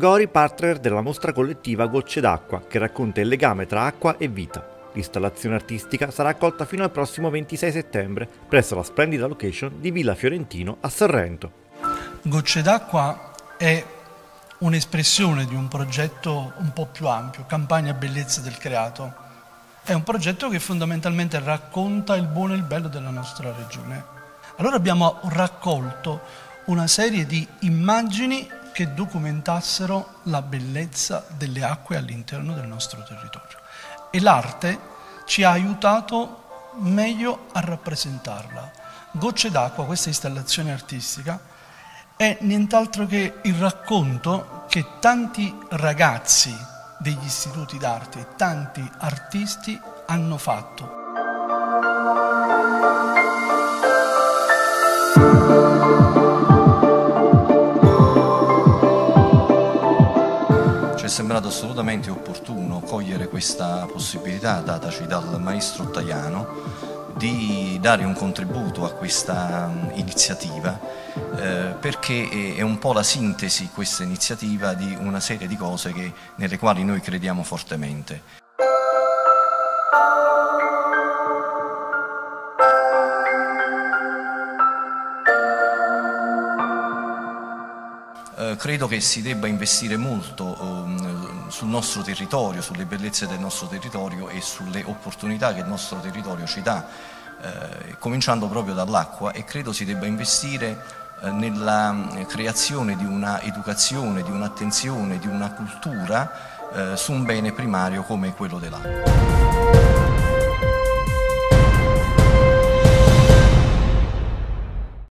Gori, partner della mostra collettiva Gocce d'acqua, che racconta il legame tra acqua e vita. L'installazione artistica sarà accolta fino al prossimo 26 settembre presso la splendida location di Villa Fiorentino a Sorrento. Gocce d'acqua è un'espressione di un progetto un po' più ampio, Campagna Bellezza del Creato. È un progetto che fondamentalmente racconta il buono e il bello della nostra regione. Allora abbiamo raccolto una serie di immagini che documentassero la bellezza delle acque all'interno del nostro territorio. E l'arte ci ha aiutato meglio a rappresentarla. Gocce d'acqua, questa installazione artistica, è nient'altro che il racconto che tanti ragazzi degli istituti d'arte e tanti artisti hanno fatto. Ci è sembrato assolutamente opportuno cogliere questa possibilità dataci dal maestro Ottaviano di dare un contributo a questa iniziativa perché è un po' la sintesi, questa iniziativa, di una serie di cose nelle quali noi crediamo fortemente. Credo che si debba investire molto sul nostro territorio, sulle bellezze del nostro territorio e sulle opportunità che il nostro territorio ci dà, cominciando proprio dall'acqua, e credo si debba investire nella creazione di una educazione, di un'attenzione, di una cultura su un bene primario come quello dell'acqua.